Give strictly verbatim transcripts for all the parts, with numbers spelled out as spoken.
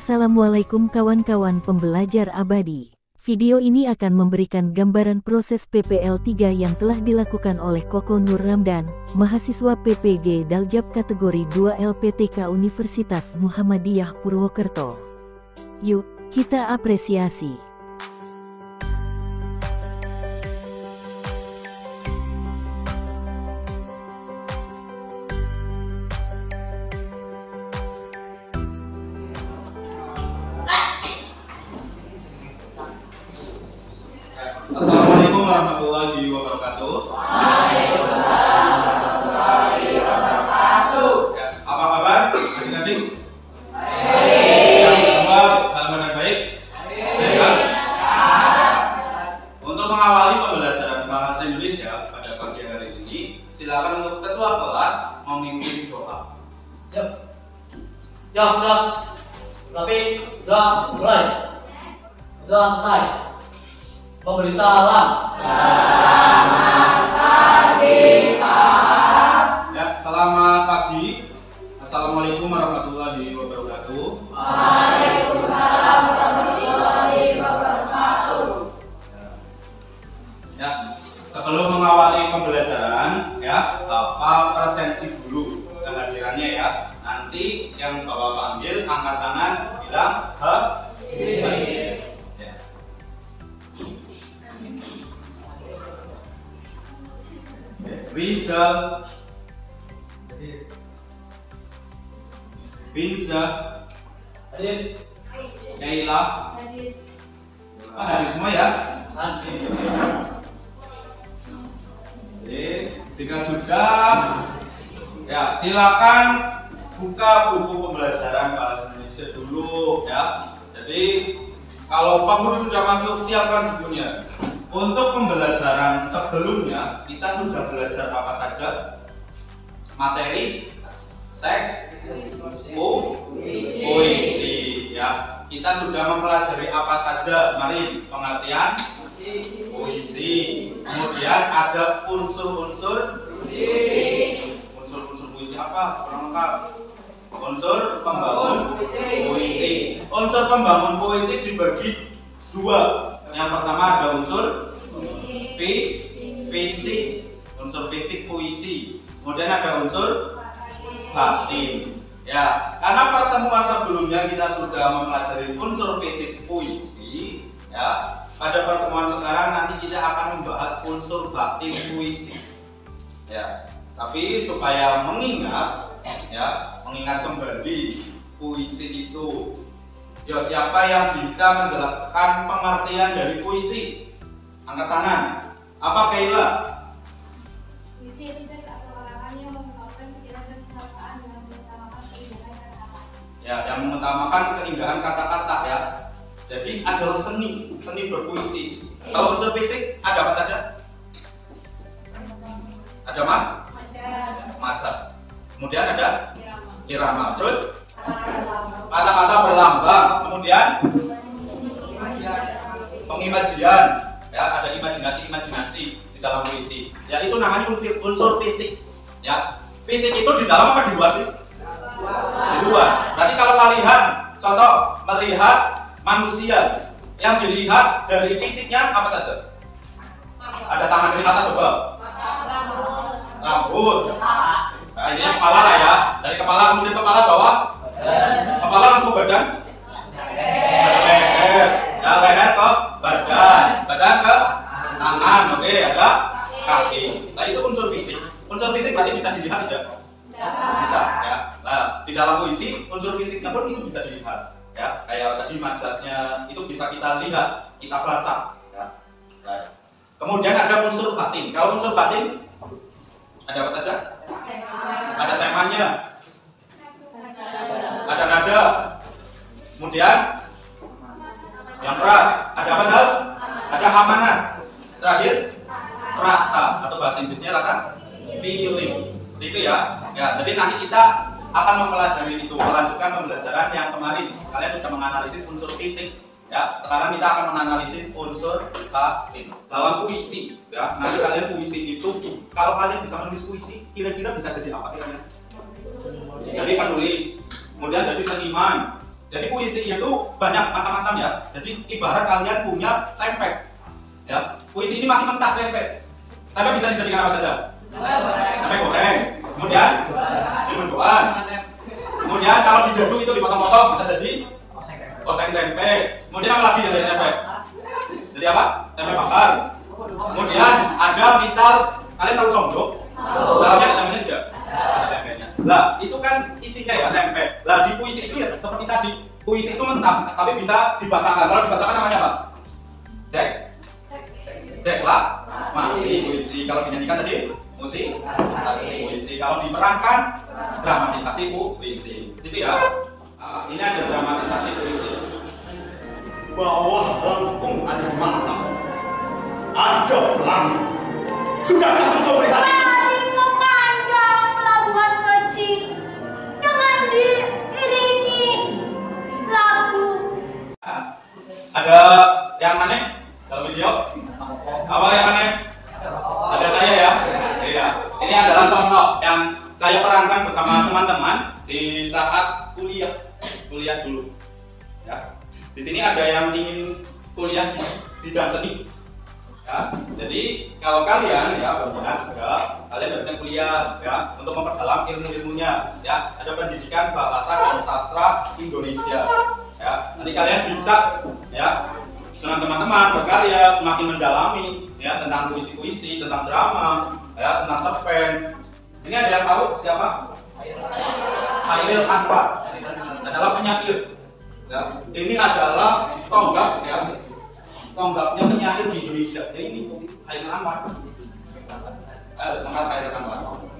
Assalamualaikum kawan-kawan pembelajar abadi. Video ini akan memberikan gambaran proses P P L tiga yang telah dilakukan oleh Koko Nur Ramdan, mahasiswa P P G Daljab kategori dua L P T K Universitas Muhammadiyah Purwokerto. Yuk, kita apresiasi. Assalamualaikum warahmatullahi wabarakatuh. Waalaikumsalam warahmatullahi wabarakatuh. Ya, apa kabar adik-adik? Baik. Yang semua dalam keadaan baik? Sehat? Untuk mengawali pembelajaran bahasa Indonesia pada pagi hari ini, silakan untuk ketua kelas memimpin doa. Siap. Ya, sudah. Tapi sudah mulai. Sudah selesai. Memberi salam. Selamat pagi, Pak. Ya, selamat pagi. Assalamualaikum warahmatullahi wabarakatuh. Waalaikumsalam warahmatullahi wabarakatuh. Ya, sebelum mengawali pembelajaran, ya, Bapak presensi dulu kehadirannya ya. Nanti yang Bapak panggil angkat tangan, bilang hadir. Ya. Rizal, Binza, Hadir. Yaila, ah, hadir semua ya. Hadir. Oke, jika sudah, ya silakan buka buku pembelajaran bahasa Indonesia dulu ya. Jadi kalau Pak Guru sudah masuk, siapkan bukunya. Untuk pembelajaran sebelumnya kita sudah belajar apa saja? Materi, teks, puisi ya. Kita sudah mempelajari apa saja? Mari pengertian puisi. Kemudian ada unsur-unsur puisi. Unsur-unsur puisi apa? Kurang lengkap. Unsur pembangun puisi. Unsur pembangun puisi dibagi dua. Yang pertama ada unsur fi, fisik, unsur fisik puisi. Kemudian ada unsur batin. Ya, karena pertemuan sebelumnya kita sudah mempelajari unsur fisik puisi, ya. Pada pertemuan sekarang nanti kita akan membahas unsur batin puisi. Ya, tapi supaya mengingat, ya, mengingat kembali puisi itu. Ya, siapa yang bisa menjelaskan pengertian dari puisi? Angkat tangan. Apa Kaila? Puisi itu satu karangan yang mengungkapkan pikiran dan perasaan dengan mengutamakan keindahan kata-kata. Ya, yang mengutamakan keindahan kata-kata ya. Jadi adalah seni, seni berpuisi. Kalau unsur fisik ada apa saja? Ada ma? Majas. Kemudian ada irama. Terus kata-kata berlambang. Kemudian pengimajian. Ya, ada imajinasi-imajinasi di dalam puisi. Ya, itu namanya unsur fisik. Ya, fisik itu di dalam apa di luar sih? Di luar. Berarti kalau kalian contoh melihat manusia, yang dilihat dari fisiknya apa saja? Ada tangan dari atas coba. Rambut. Nah, ini kepala lah ya. Dari kepala kemudian kepala bawah. Kepala langsung ke badan. Ada leher. Ya, leher ke badan. Badan ke tangan. Oke, ada kaki. Nah, itu unsur fisik. Unsur fisik berarti bisa dilihat tidak? Bisa ya. Nah, di dalam puisi unsur fisiknya pun itu bisa dilihat. Ya, kayak tadi majasnya itu bisa kita lihat, kita baca. Ya. Nah, kemudian ada unsur batin. Kalau unsur batin ada apa saja? Ada temanya, ada nada, kemudian yang keras, ada apa sih? Ada amanat, terakhir rasa atau bahasa Inggrisnya rasa feeling. Seperti itu ya. Ya, jadi nanti kita akan mempelajari itu, melanjutkan pembelajaran yang kemarin. Kalian sudah menganalisis unsur fisik. Ya, sekarang kita akan menganalisis unsur batin dalam puisi. Ya, nanti kalian puisi itu, kalau kalian bisa menulis puisi, kira-kira bisa jadi apa sih kalian? Jadi penulis, kemudian jadi seniman, Jadi puisi itu banyak macam-macam ya. Jadi ibarat kalian punya tempe, ya. Puisi ini masih mentah tempe. Tempe bisa dijadikan apa saja? Tempe goreng. Kemudian mendoan. Kemudian kalau didaduk itu dipotong-potong bisa jadi oseng tempe. Kemudian apa lagi yang dari tempe? Jadi apa? Tempe bakar. Kemudian ada misal kalian tahu comdok? Dalamnya ada tempenya juga. Ada tempenya. Lah itu kan isinya ya tempe. Lah di puisi itu ya seperti tadi. Puisi itu mentah, tapi bisa dibacakan. Kalau dibacakan namanya apa? Dek. Deklamasi puisi. Kalau dinyanyikan tadi musik, puisi. Kalau diperankan dramatisasi puisi. Itu ya. Uh, ini ada dramatisasi puisi. Bawah lengkung ada semangka, ada pelangi. Sudahkah engkau lihat? Mari memandang pelabuhan kecil dengan diiringi lagu. Ada yang aneh dalam video? Apa yang aneh? Ada saya ya. Iya. Ini adalah contoh yang saya perankan bersama teman-teman di saat kuliah, kuliah dulu. Ya. Di sini ada yang ingin kuliah di bidang seni. Ya. Jadi kalau kalian ya berminat juga, kalian bisa kuliah ya untuk memperdalam ilmu-ilmunya. Ya. Ada pendidikan bahasa dan sastra Indonesia. Ya. Nanti kalian bisa ya dengan teman-teman berkarya semakin mendalami ya tentang puisi-puisi, tentang drama, ya tentang cerpen. Ini ada yang tahu siapa? Khairil Anwar adalah penyair. Ya, ini adalah tonggak ya, tonggaknya penyair di Indonesia. Ya ini Khairil Anwar. Eh, semangat Khairil Anwar.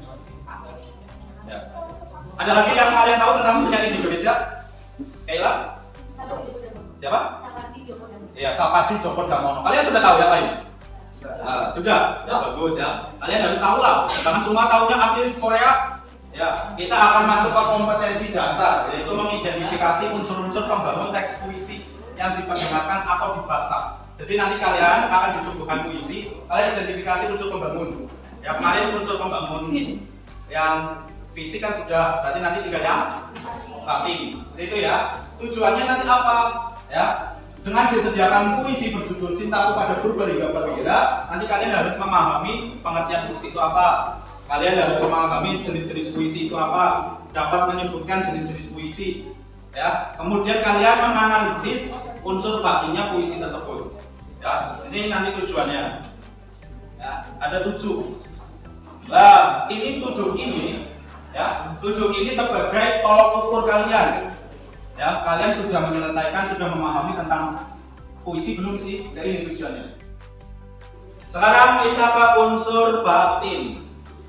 Ya. Ada lagi yang kalian tahu tentang penyair di Indonesia? Kaila? Siapa? Ya, Sapadi Djoko Damono. Kalian sudah tahu yang lain? Nah, sudah, ya, bagus ya. Kalian harus tahu lah. Jangan cuma tahunya artis Korea. Ya, kita akan masuk ke kompetensi dasar, yaitu mengidentifikasi unsur-unsur pembangun teks puisi yang diperdengarkan atau dibaca. Jadi nanti kalian akan disuguhkan puisi, kalian identifikasi unsur pembangun. Ya kemarin unsur pembangun yang fisik kan sudah, berarti nanti tinggal yang batin. Seperti itu ya. Tujuannya nanti apa? Ya. Dengan disediakan puisi berjudul Cintaku pada Purbalingga Perwira, nanti kalian harus memahami pengertian puisi itu apa. Kalian harus memahami jenis-jenis puisi itu apa, dapat menyebutkan jenis-jenis puisi. Ya, kemudian kalian menganalisis unsur batinnya puisi tersebut. Ya, ini nanti tujuannya. Ya, ada tujuh. Nah, ini tujuh ini, ya, tujuh ini sebagai tolok ukur kalian. Ya, kalian sudah menyelesaikan, sudah memahami tentang puisi belum sih? Ya, ini tujuannya. Sekarang kita ke unsur batin.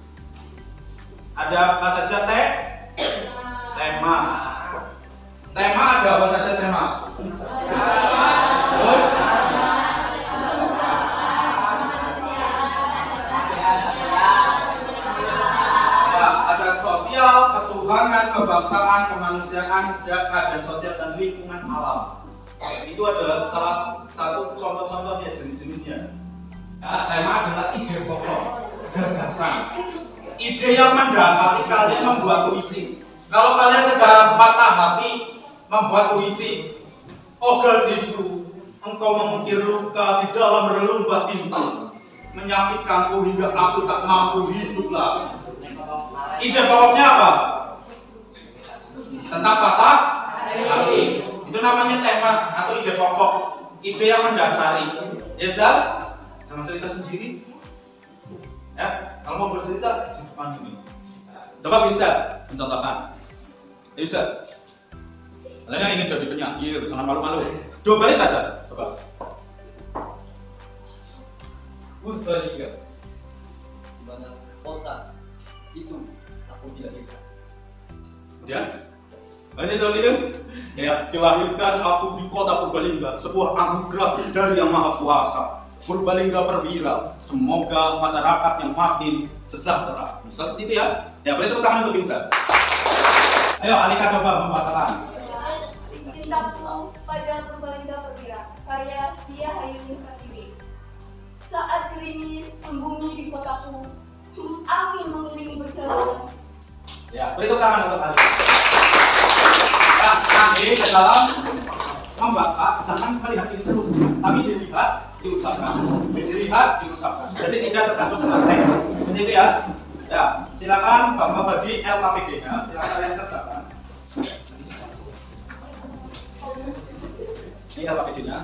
Ada apa saja teh? Tema. Tema ada apa saja tema? Terus? Ya, ada sosial, ketuhanan, kebangsaan, kemanusiaan, keadaan sosial dan lingkungan alam. Itu adalah salah satu contoh-contohnya jenis-jenisnya. Ya, tema adalah ide pokok, gagasan. Ide yang mendasari kalian membuat puisi. Kalau kalian sedang patah hati membuat puisi, oh gadisku, engkau mengukir luka di dalam relung batinku, menyakitkanku hingga aku tak mampu hiduplah. Ide pokoknya apa? Tentang patah hati. Itu namanya tema atau ide pokok. Ide yang mendasari. Ya Zal, jangan cerita sendiri. Ya, kalau mau bercerita di depan ini. Coba Vincent mencontohkan. Vincent, kalian yang ingin jadi penyair, jangan malu-malu. Dua baris saja, coba. Purbalingga, di mana kota itu aku dilahirkan. Kemudian, banyak seperti itu. Ya, dilahirkan aku di kota Purbalingga, sebuah anugerah dari Yang Maha Kuasa. Purbalingga Perwira, semoga masyarakat yang makin sejahtera. Bisa seperti itu ya? Ya, boleh tepuk tangan untuk Vincent. Ayo, Alika coba membacakan. Cintaku pada Purbalingga Perwira, karya Dia Hayuni Pratiwi. Saat gerimis membumi di kotaku, terus angin mengiringi berjalan. Ya, beri tepuk tangan untuk Alika. Ya, nanti ke dalam membaca jangan melihat sini terus, tapi dilihat, diucapkan, dilihat, diucapkan. Jadi tidak tergantung dengan teks. Jadi itu ya. Ya, silakan Bapak bagi L K P D-nya, silakan kalian kerjakan. Ini L K P D-nya.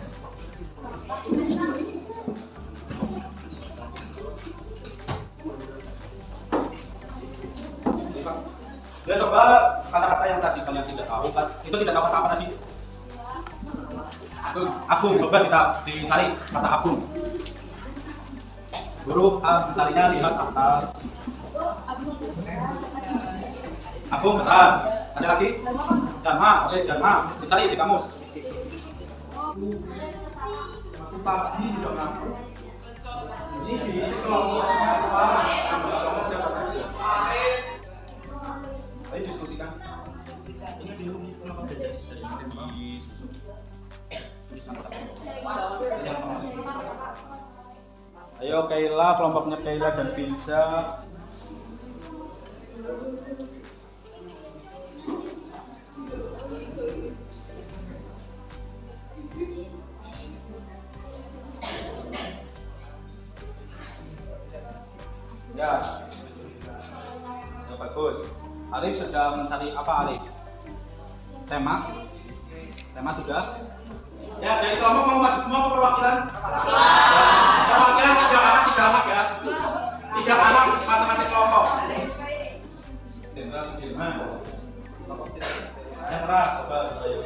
Ya coba kata-kata yang tadi kalian tidak tahu kan? Itu tidak tahu kata apa tadi? Agung, agung coba kita dicari kata agung. Huruf A mencarinya lihat atas. Agung besar. Ada lagi? Dharma, oke Dharma dicari di kamus. Masih pagi juga ngaku. Ini di kelompoknya apa? Kelompok siapa saja? Ayo diskusikan. Ini di rumah sekolah apa? Di susun. Tulisan apa? Ayo Kaila, kelompoknya Kaila dan Filza. Ya. Ya bagus. Arif sudah mencari apa Arif? Tema? Tema sudah? Ya, dari kelompok mau maju semua perwakilan? Perwakilan tiga anak, tiga anak ya. Tiga anak masing-masing kelompok. Dendra Sudirman. Dendra, coba coba yuk.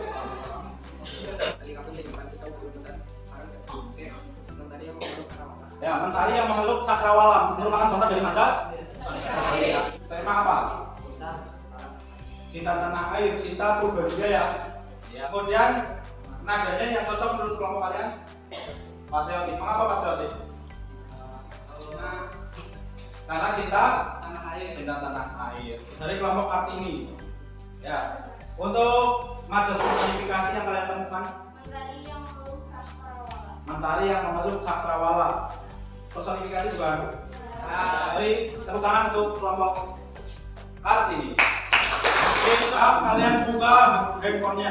Ya, mentari yang memeluk cakrawala merupakan contoh dari majas. Tema apa? Cinta tanah air, cinta Purbajaya. Ya, kemudian nadanya yang cocok menurut kelompok kalian? Patriotik. Mengapa patriotik? Karena cinta tanah air, cinta tanah air. Dari kelompok Kartini. Ya. Untuk majas personifikasi yang kalian temukan? Mentari yang memeluk cakrawala. Mentari yang memeluk cakrawala. Personifikasi juga. Dari tepuk tangan untuk kelompok Kartini. Sekarang kalian buka handphonenya.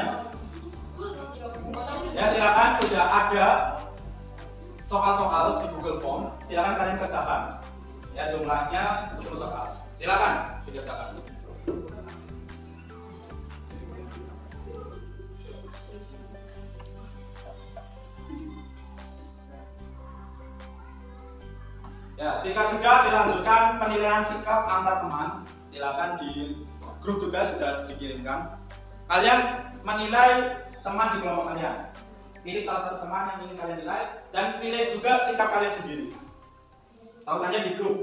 Ya silakan, sudah ada soal-soal di Google Form. Silakan kalian kerjakan. Ya jumlahnya sepuluh soal. Silakan dikerjakan. Ya, jika sudah dilanjutkan penilaian sikap antar teman, silakan di grup juga sudah dikirimkan. Kalian menilai teman di kelompok kalian. Pilih salah satu teman yang ingin kalian nilai dan pilih juga sikap kalian sendiri. Tautannya di grup.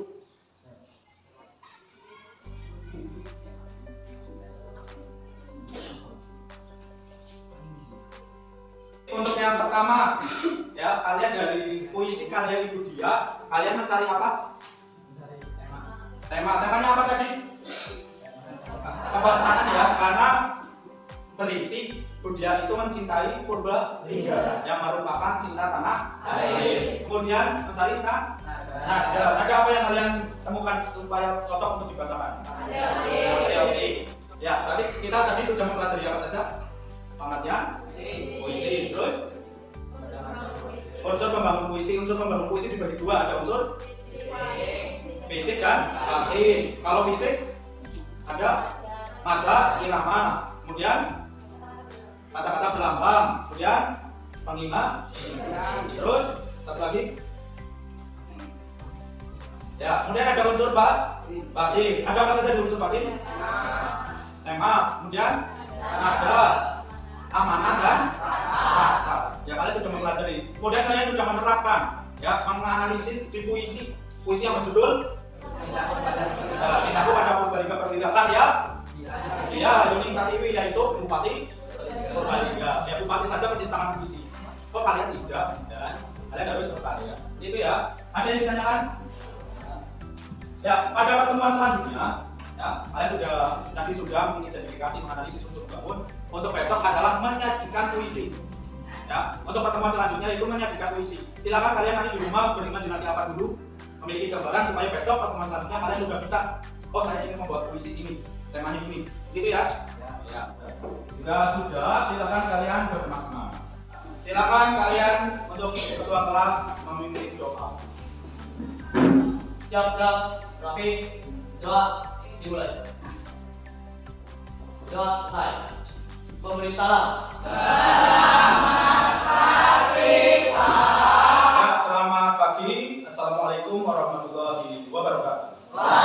Untuk yang pertama, ya kalian dari puisi karya Ibu Dia, kalian mencari apa? Tema. Temanya apa tadi? Kebangsaan ya, karena berisi Budia itu mencintai purba tiga yang merupakan cinta tanah air. Kemudian mencari nah, nada. Nada apa yang kalian temukan supaya cocok untuk dibacakan? Patriotik. Ya, tadi kita tadi sudah mempelajari apa saja? Pengertian puisi, terus unsur pembangun puisi. Unsur pembangun puisi dibagi dua, ada unsur fisik dan batin. Kalau fisik ada majas, irama, kemudian kata-kata berlambang, kemudian pengingat, terus satu lagi, ya kemudian ada unsur batin. Ada apa saja di unsur batin? Tema, kemudian nada, amanah dan rasa. Ya kalian sudah mempelajari. Kemudian kalian sudah menerapkan, ya menganalisis di puisi, puisi yang berjudul uh, Cintaku pada Purbalingga Perwira ya. Dia Yuning Tatiwi, yaitu Bupati Purbalingga. Ya Bupati saja menciptakan puisi. Kok kalian tidak? Dan kalian harus berkarya. Itu ya. Ada yang ditanyakan? Ya pada pertemuan selanjutnya, ya kalian sudah tadi sudah mengidentifikasi, menganalisis unsur bangun. Untuk besok adalah menyajikan puisi. Ya, untuk pertemuan selanjutnya itu menyajikan puisi. Silakan kalian nanti di rumah berimajinasi apa dulu, memiliki gambaran supaya besok pertemuan selanjutnya kalian juga bisa, oh saya ingin membuat puisi ini. tema ini, gitu ya? Ya. Jika sudah, silakan kalian berkemas-kemas. Silakan kalian untuk ketua kelas memimpin doa. Siap, Bro. Rafi, doa dimulai. Doa selesai. Pemberi salam. Ya, selamat pagi. Assalamualaikum warahmatullahi wabarakatuh.